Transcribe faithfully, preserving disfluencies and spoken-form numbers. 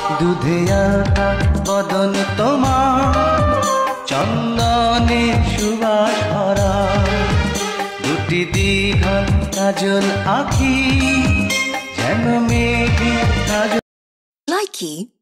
দুধে আঁকা বদন তোমার চন্দনে সুবাস ভরা, দুটি দীঘল কাজল আঁখি যেন মেঘে কাজল। Likey